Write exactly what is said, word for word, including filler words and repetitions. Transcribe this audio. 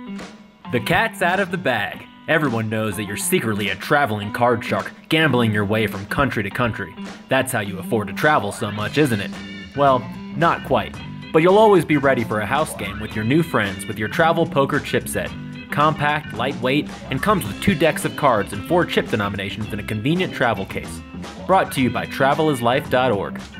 The cat's out of the bag. Everyone knows that you're secretly a traveling card shark, gambling your way from country to country. That's how you afford to travel so much, isn't it? Well, not quite. But you'll always be ready for a house game with your new friends with your travel poker chip set. Compact, lightweight, and comes with two decks of cards and four chip denominations in a convenient travel case. Brought to you by travel is life dot org.